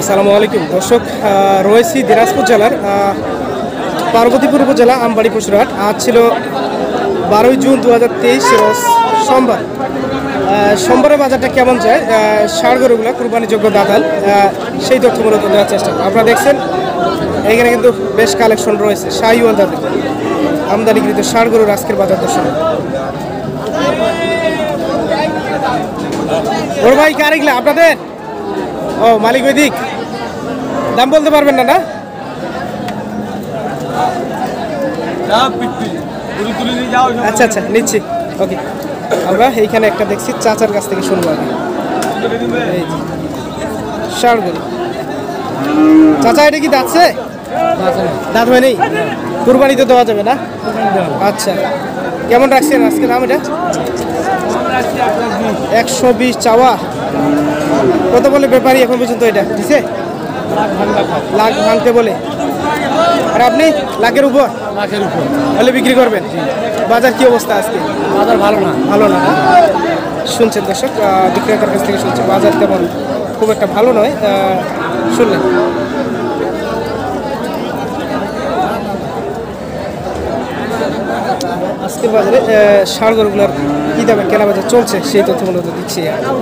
আসসালামু আলাইকুম দর্শক, রয়েছি দিনাজপুর জেলার পার্বতীপুর উপজেলা আমবাড়ি পশুরহাট। আজ ছিল 12 জুন 2023 রোজ সোমবার। সোমবারের বাজারটা কেমন যায়, ষাঁড় গরুগুলো কুরবানিযোগ্য দাতাল, সেই তথ্য মূলত দেওয়ার চেষ্টা করব। আপনারা দেখছেন এখানে কিন্তু বেশ কালেকশন রয়েছে শাহিওয়াল দাঁতের আমদানিকৃত ষাঁড় গরুর আজকের বাজার দর্শক। বড় ভাই কার এগুলা আপনাদের? ও মালিক বৈদিক, দাম বলতে পারবেন না? না আচ্ছা আচ্ছা নিচ্ছি, ওকে। আমরা এইখানে একটা দেখছি, চাচার কাছ থেকে শুনবো আগে। এই ষাঁড় গরু চাচা, এটা কি দাঁতছে? দাঁত হয় নেই, কুরবানিতে দেওয়া যাবে না? আচ্ছা, কেমন রাখছেন আজকে দাম? এটা 120 চাওয়া। কত বলে ব্যাপারী এখন পর্যন্ত? এটা দিছে লাখ ভাঙতে বলে, আর আপনি লাখের উপর হলে বিক্রি করবেন। বাজার কি অবস্থা আজকে? বাজার ভালো না। ভালো না, শুনছেন দর্শক, বিক্রেতার কাছ থেকে শুনছেন বাজার তেমন খুব একটা ভালো নয়। শুনলেন আজকের বাজারে ষাঁড় গরুগুলোর কী দামে কেনা বাজার চলছে সেই তথ্য মূলত দিচ্ছি।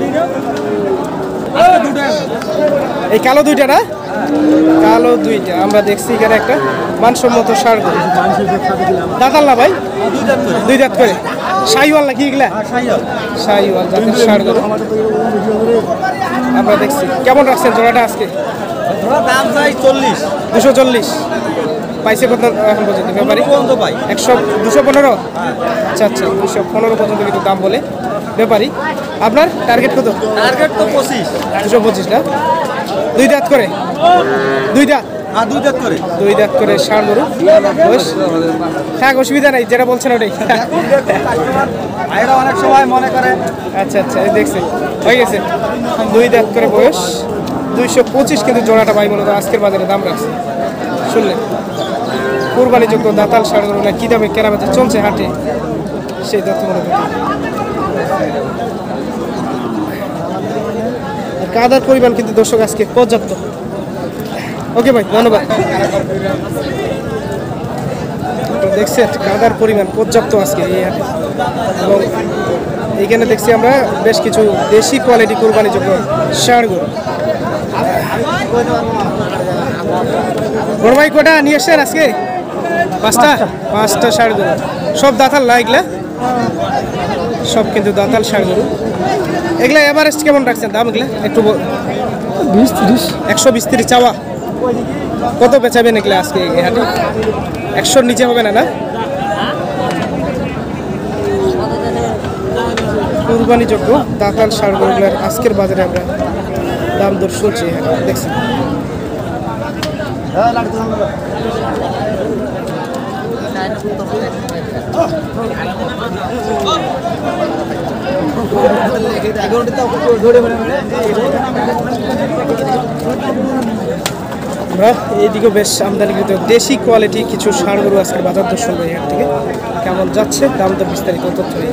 এই কালো দুইটা না? কালো দুইটা আমরা দেখছি এখানে একটা মানসম্মত ষাঁড় গরু। দাঁতাল না ভাই? দুই দাঁত করে। শাহিওয়াল নাকি এগুলা? শাহিওয়াল জাতের ষাঁড় গরু আমরা দেখছি। কেমন রাখছেন জোড়াটা আজকে? দাম চাই 40। 240 পাইছে কত এখন পর্যন্ত ব্যাপারী? 215। আচ্ছা আচ্ছা, 215 পর্যন্ত কিন্তু দাম বলে ব্যাপারী। আপনার টার্গেট কত? টার্গেট তো 25। 225 না? দুই দাঁত করে? দুই দাঁত? হ্যাঁ, দুই দাঁত করে। দুই দাঁত করে ষাঁড় গরু। থাক, অসুবিধা নাই, যেটা বলছেন ওটাই। এরা অনেক সময় মনে করে। আচ্ছা আচ্ছা, এই দেখছেন হয়ে গেছে। দুই দাঁত করে বয়স, 225 কিন্তু জোড়াটা ভাই মূলত আজকের বাজারে দাম রাখছে। শুনলেন কুরবানিযোগ্য দাতাল ষাঁড় গরুগুলো কী দামে কেনা বেচা চলছে হাটে সেই তথ্য মূলত। কাদার পরিমাণ কিন্তু দর্শক আজকে পর্যাপ্ত। ওকে ভাই, ধন্যবাদ। দেখছেন কাদার পরিমাণ পর্যাপ্ত আজকে এই হাটে, এবং এইখানে দেখছি আমরা বেশ কিছু দেশি কোয়ালিটি কুরবানিযোগ্য ষাঁড় গরু। বড় ভাই কটা নিয়ে এসছেন আজকে? পাঁচটা ষাঁড় গরু। সব দাঁতাল না এগুলা? সব কিন্তু দাঁতাল ষাঁড় গরু। এগুলা এভারেস্ট কেমন রাখছেন দাম? এগুলা একটু 20-30। 120-30 চাওয়া। কত বেচাবেন এগুলা আজকে এই হাটে? 100-র নিচে হবে না? না কুরবানিযোগ্য দাঁতাল ষাঁড় গরুগুলার আজকের বাজারে আমরা দাম দর শুনছি দেখছি। আমরা এইদিকে বেশ আমদানিকৃত দেশি কোয়ালিটি কিছু ষাঁড় গরু আজকের বাজার দর শুনবো। এর থেকে কেমন যাচ্ছে দাম দর বিস্তারিত তথ্য নেই।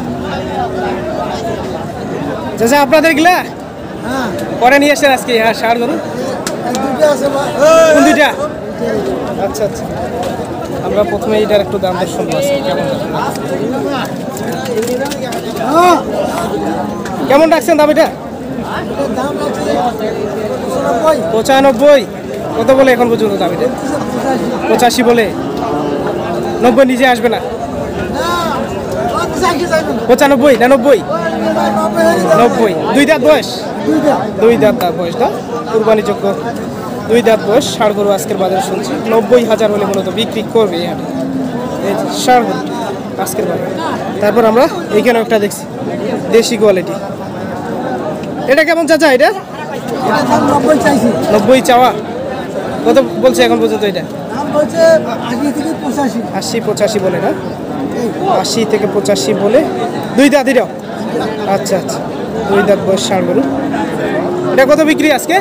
চাচা, আপনাদের গিলা পরে নিয়ে আসেন আজকে? হ্যাঁ, ষাঁড় গরু কোন দুইটা? আচ্ছা আচ্ছা, আমরা প্রথমে এইটার একটু দাম দর শুনবো আজকে কেমন রাখছেন দাম? এটা 95। কত বলে এখন পর্যন্ত দাম? এটা 85 বলে। 90 নিজে আসবে না? 95 না 90? 90। দুই দাঁত বয়স? দুই দাঁত বয়স না? কুরবানিযোগ্য দুই দাঁত বয়স ষাঁড় গরু আজকের বাজারে শুনছি 90,000 হলে মূলত বিক্রি করবে এই হাটে এই ষাঁড় গরু আজকের বাজারে। তারপর আমরা এইখানে একটা দেখছি দেশি কোয়ালিটি। এটা কেমন চাচা? এটা 90 চাওয়া। কত বলছে এখন পর্যন্ত? এটা 80-85 বলে না? 80 থেকে 85 বলে। দুই দাঁত এটাও? আচ্ছা আচ্ছা, দুই দাঁত বয়স ষাঁড় গরু। এটা কত বিক্রি আজকে?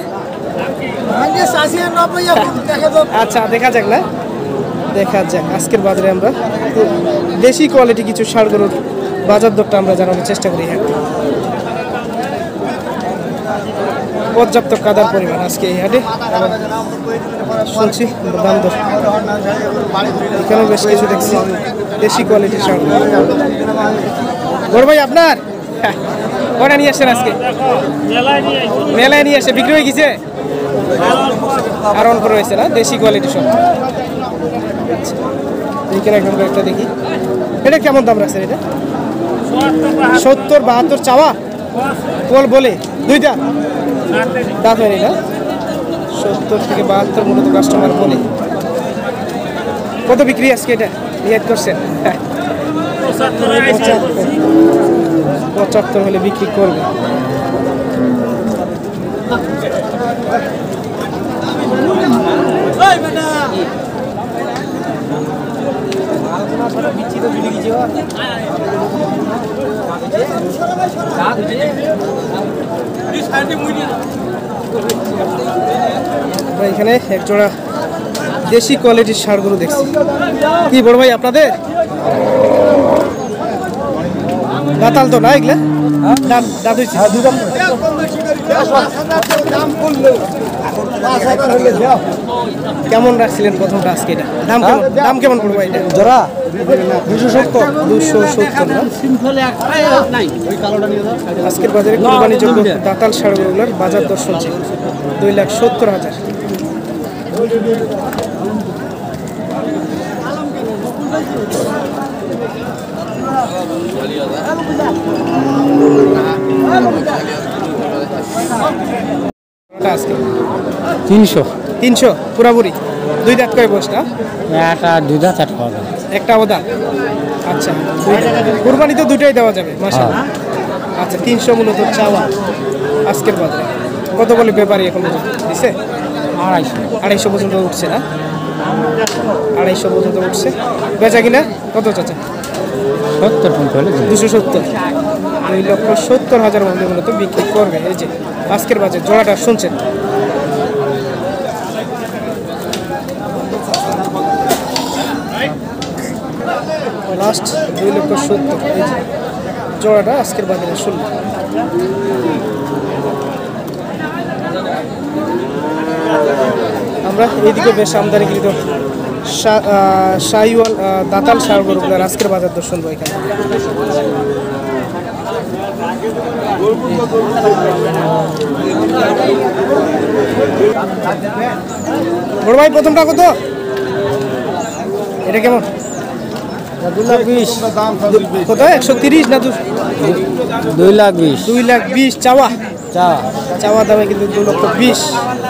আচ্ছা, দেখা যাক না, দেখা যাক আজকের বাজারে আমরা দেশি কোয়ালিটি কিছু ষাঁড় গরুর বাজার দরটা আমরা জানানোর চেষ্টা করি। হ্যাঁ, পর্যাপ্ত কাদার পরিমাণ আজকে এই হাটে। শুনছি দাম দর এখানেও বেশ কিছু দেখছি দেশি কোয়ালিটির শার্ট। বড় ভাই আপনার কটা নিয়ে আসছেন আজকে? মেলায় নিয়ে আসে বিক্রি হয়ে গেছে আর অন করে হয়েছে না, দেশি কোয়ালিটি সব। এইখানে একদম একটা দেখি, এটা কেমন দাম রাখছেন? এটা 70-72 চাওয়া বল বলে দুইটা দাঁত হয়নি না? 70 থেকে 72 মূলত কাস্টমার বলে। কত বিক্রি আজকে এটা নিয়ত করছেন? 75 হলে বিক্রি করবে। এখানে এক জোড়া দেশি কোয়ালিটির ষাঁড়গুলো দেখছি। কি বড় ভাই আপনাদের দাতাল তো না এগুলা? দাঁত হয়েছে কেমন রাখছিলেন প্রথমটা আজকে? এটা দাম কেমন পড়বো? এটা জোড়া 270 না? আজকের বাজারে কোরবানিযোগ্য দাতাল ষাঁড়গুলোর বাজার দর চলছে 2,70,000। আজকে 300 পুরাপুরি। দুই দাঁত করে বসটা? দুই দাঁত একটা আলাদা। আচ্ছা, কুরবানি তো দুটোই দেওয়া যাবে মাশাআল্লাহ। আচ্ছা, 300 মূলত চাওয়া আজকের বাজারে। কত বলে ব্যাপারী এখন দিছে? 250 পর্যন্ত উঠছে না? 250 পর্যন্ত উঠছে। বেচা কিনা কত চাচা? 270। 2,70,000 মধ্যে মূলত বিক্রি করবে। এই যে আজকের বাজার জোড়াটা শুনছেন। লাস্ট 2,70,000 এই যে জোড়াটা আজকের বাজারে শুনল। আমরা এইদিকে বেশ আমদানিকৃত শাহিওয়াল দাতাল ষাঁড় গরুগুলোর আজকের বাজার দর শুনবো এখানে। বড় ভাই প্রথমটা কত? এটা কেমন? 2,20,000 কত? 130 না 2,20,000 2,20,000 চাওয়া দামে কিন্তু 2,20,000।